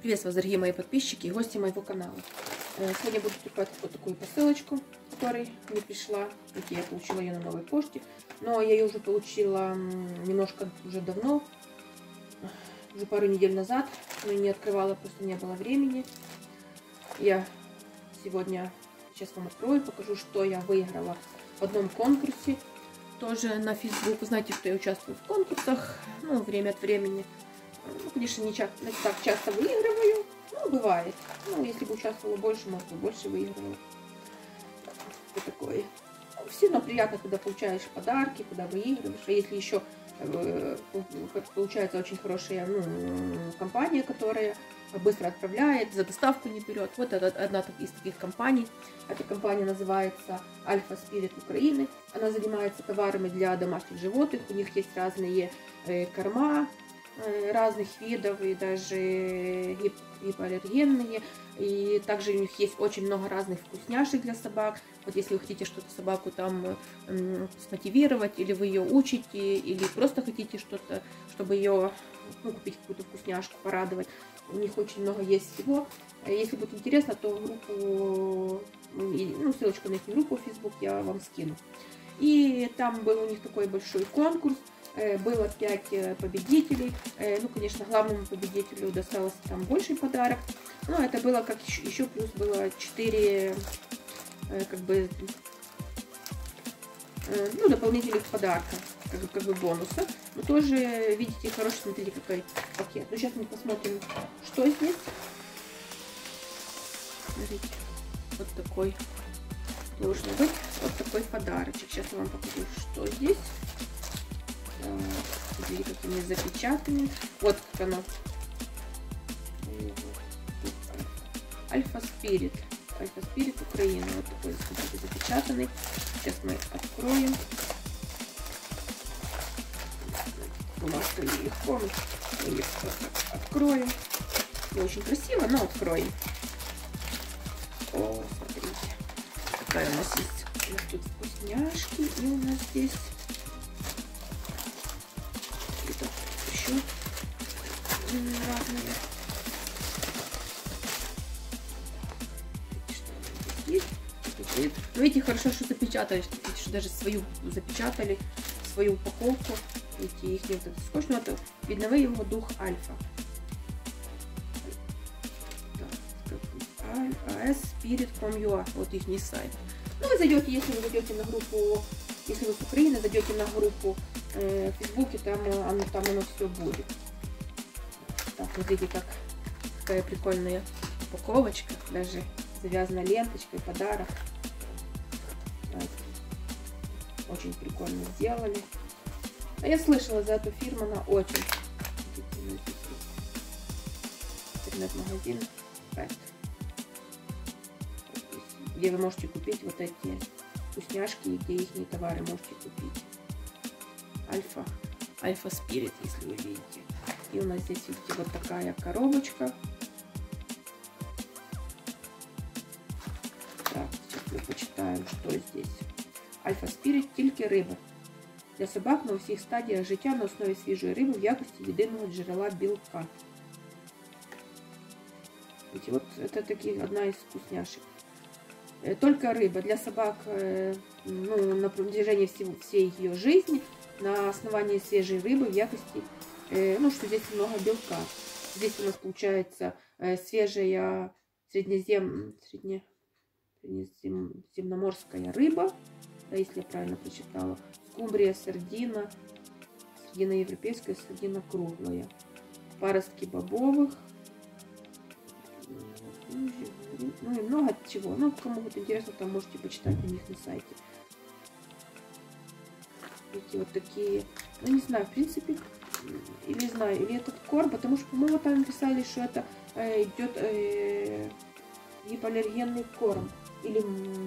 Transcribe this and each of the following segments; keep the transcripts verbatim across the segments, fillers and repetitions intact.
Приветствую, дорогие мои подписчики и гости моего канала. Сегодня буду покупать вот такую посылочку, которая мне пришла. Я получила ее на новой почте, но я ее уже получила немножко уже давно, уже пару недель назад, но не открывала, просто не было времени. Я сегодня сейчас вам открою, покажу, что я выиграла в одном конкурсе, тоже на Facebook. Знаете, что я участвую в конкурсах, ну, время от времени. Ну, конечно, не, ча не так часто выигрываю, но бывает. Ну, если бы участвовала больше, может быть, больше выигрывала. Вот такое. Все равно приятно, когда получаешь подарки, когда выигрываешь. А если еще э, получается очень хорошая, ну, компания, которая быстро отправляет, за доставку не берет. Вот это одна из таких компаний. Эта компания называется Альфа Спирит Украины. Она занимается товарами для домашних животных. У них есть разные э, корма разных видов, и даже гипоаллергенные, и также у них есть очень много разных вкусняшек для собак. Вот если вы хотите что-то собаку там э, смотивировать, или вы ее учите, или просто хотите что-то, чтобы ее, ну, купить какую-то вкусняшку, порадовать, у них очень много есть всего. Если будет интересно, то группу, ну, ссылочку на их группу в Facebook я вам скину. И там был у них такой большой конкурс. Было пять победителей. Ну, конечно, главному победителю достался там больший подарок. Но это было как еще, еще плюс было четыре как бы, ну, дополнительных подарка, как бы, как бы бонуса. Но тоже, видите, хороший, смотрите, какой пакет. Ну, сейчас мы посмотрим, что здесь. Смотрите, вот такой должен быть. Вот такой подарочек. Сейчас я вам покажу, что здесь. Смотрите, как они запечатаны. Вот как оно. Альфа Спирит. Альфа Спирит Украина. Вот такой, смотрите, запечатанный. Сейчас мы откроем. Бумажка легко. Мы ее откроем. Не очень красиво, но откроем. О, смотрите. Какая у нас есть. У нас тут вкусняшки. И у нас здесь еще разные. Но эти хорошо, что запечатали, что даже свою запечатали, свою упаковку. Эти их нет, это скотч, но это видновый его дух Альфа. эй эс спирит точка ю а, вот их не сайт. Ну, вы зайдете, если вы зайдете на группу, если вы с Украины, зайдете на группу в Фейсбуке, там оно, там оно все будет. Так, смотрите, как какая прикольная упаковочка, даже завязана ленточкой, подарок. Очень прикольно сделали. А я слышала за эту фирму, она очень. Интернет-магазин, где вы можете купить вот эти вкусняшки, где их товары можете купить. Альфа, Альфа Спирит, если вы видите. И у нас здесь, видите, вот такая коробочка. Так, сейчас мы почитаем, что здесь. Альфа Спирит, тільки риба. Для собак на усіх стадіях життя на основі свіжої риби в якості єдиного джерела білка. Видите, вот это таки одна из вкусняшек. Только рыба для собак, ну, на протяжении всего, всей ее жизни, на основании свежей рыбы в якости, ну, что здесь много белка. Здесь у нас получается свежая среднезем, средне, среднеземноморская рыба, да, если я правильно прочитала, скумбрия, сардина, сардина европейская, сардина круглая, паростки бобовых, ну и много чего. Ну, кому будет интересно, там можете почитать у них на сайте. Видите, вот такие, ну, не знаю, в принципе, или знаю, или этот корм, потому что, по-моему, там написали, что это э, идет э, гипоаллергенный корм, или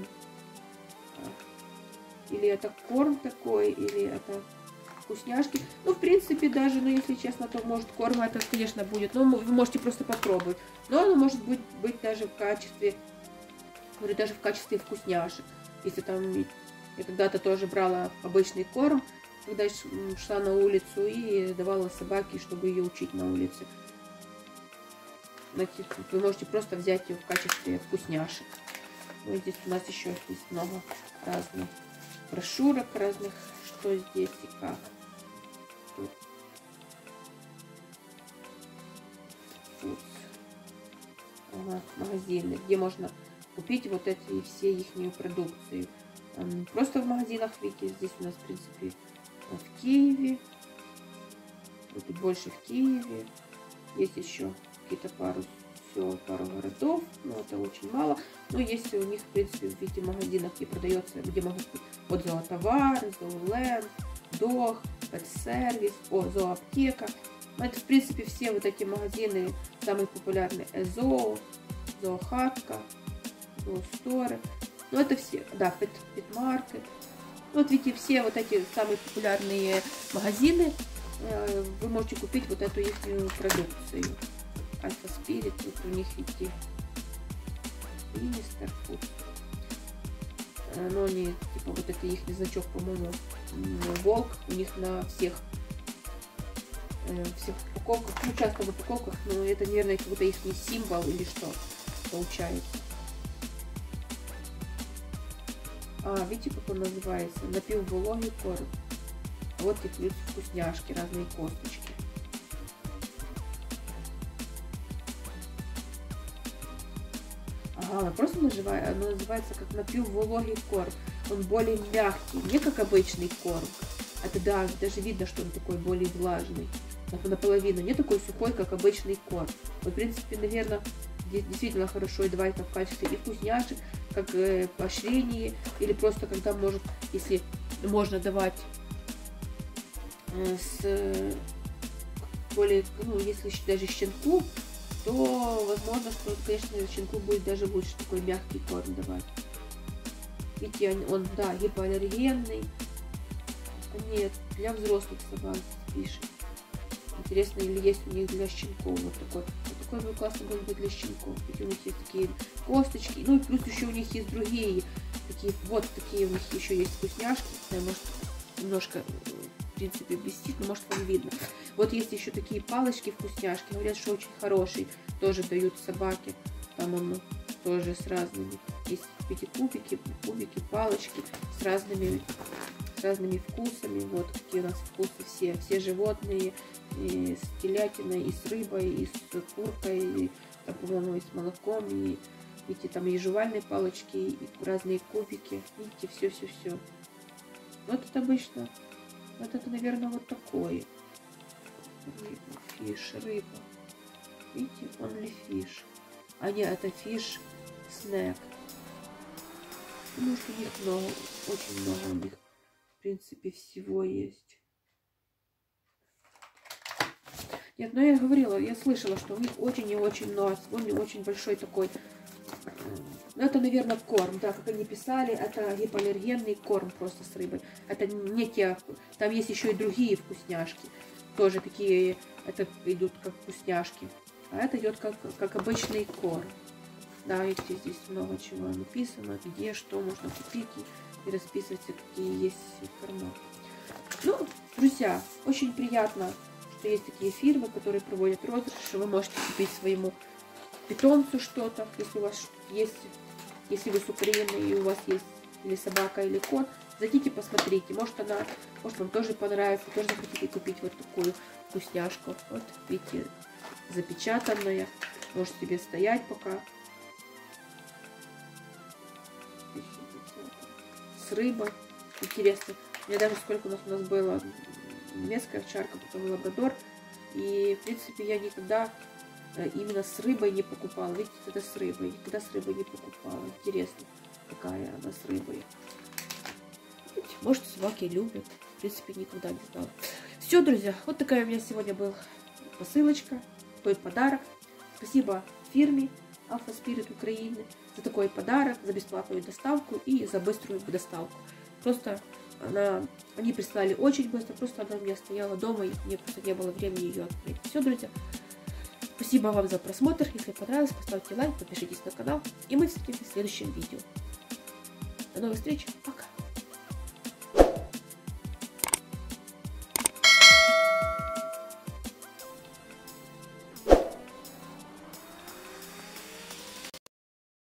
или это корм такой, или это вкусняшки. Ну, в принципе, даже, ну, если честно, то, может, корм это, конечно, будет, но вы можете просто попробовать. Но оно может быть, быть даже в качестве, говорю, даже в качестве вкусняшек. Если там, я когда-то тоже брала обычный корм, когда шла на улицу и давала собаке, чтобы ее учить на улице. Вы можете просто взять ее в качестве вкусняшек. Ну, здесь у нас еще есть много разных брошюрок разных, что здесь и как. Тут. Тут. Ага, магазины, где можно купить вот эти все их продукции. Просто в магазинах, видите, здесь у нас, в принципе, в Киеве. Тут больше в Киеве. Есть еще какие-то пару сел, пару городов. Но это очень мало. Но есть у них, в принципе, в виде магазинах, где продается, где могут быть вот зоотовары, зооленд, дог, пэт-сервис, о, зооаптека. Это, в принципе, все вот эти магазины самые популярные. Зоо, зоохатка, зоосторы. Ну, это все, да, пэт-маркет. Вот видите, все вот эти самые популярные магазины, э, вы можете купить вот эту их продукцию. Альфа Спирит, вот у них, видите, и мистер Фуд. Но они, типа, вот это их значок, по-моему, волк, у них на всех, э, всех упаковках, ну, часто в упаковках, но это, наверное, какой-то их символ или что получается. А, видите, как он называется? Напіввологий корм. А вот и плюс вкусняшки, разные косточки. Ага, она просто называется, она называется как напіввологий корм. Он более мягкий, не как обычный корм. Это да, даже видно, что он такой более влажный. Наполовину, не такой сухой, как обычный корм. Вот, в принципе, наверное, действительно хорошо и давать в качестве и вкусняшек, как э, поощрение, или просто когда может, если можно давать э, с э, более, ну, если даже щенку, то возможно, что, конечно, щенку будет даже лучше такой мягкий корм давать. Видите, он, он да, гипоаллергенный. Нет, для взрослых собак пишет. Интересно, или есть у них для щенков вот такой. Вот такой бы классный был бы для щенков. Ведь у них есть такие косточки. Ну и плюс еще у них есть другие. Такие, вот такие у них еще есть вкусняшки. Может, немножко, в принципе, блестит, но может вам видно. Вот есть еще такие палочки вкусняшки. Говорят, что очень хорошие. Тоже дают собаке. Там он тоже с разными. Есть эти кубики, кубики, палочки с разными, с разными вкусами. Вот какие у нас вкусы все. Все животные. И с телятиной, и с рыбой, и с куркой, и, там, по-моему, и с молоком, и, видите, там и жевальные палочки, и разные кубики, видите, все-все-все. Вот это обычно, вот это, наверное, вот такое. Фиш, рыба. Видите, only fish. А нет, это фиш снэк. Может, у них много, очень много у них, в принципе, всего есть. Нет, но я говорила, я слышала, что у них очень и очень много, очень, очень большой такой, ну это, наверное, корм, да, как они писали, это гипоаллергенный корм просто с рыбой. Это не те, там есть еще и другие вкусняшки, тоже такие, это идут как вкусняшки, а это идет как, как обычный корм. Да, видите, здесь много чего написано, где, что можно купить, и, и расписывается, какие есть корма. Ну, друзья, очень приятно, что есть такие фирмы, которые проводят розыгрыши. Вы можете купить своему питомцу что-то, если у вас есть, если вы с Украины и у вас есть или собака, или кот, зайдите, посмотрите, может она, может вам тоже понравится, тоже захотите купить вот такую вкусняшку. Вот, видите, запечатанная, может себе стоять пока. С рыбой. Интересно. Мне даже сколько у нас у нас было. Немецкая овчарка, потом лабрадор. И, в принципе, я никогда именно с рыбой не покупала. Видите, это с рыбой. Никогда с рыбой не покупала. Интересно, какая она с рыбой. Может, собаки любят. В принципе, никогда не знала. Все, друзья, вот такая у меня сегодня была посылочка. Такой подарок. Спасибо фирме Alpha Spirit Украины за такой подарок, за бесплатную доставку и за быструю доставку. Просто она, они прислали очень быстро, просто она у меня стояла дома, и мне просто не было времени ее открыть. Все, друзья, спасибо вам за просмотр. Если понравилось, поставьте лайк, подпишитесь на канал, и мы встретимся в следующем видео. До новых встреч, пока!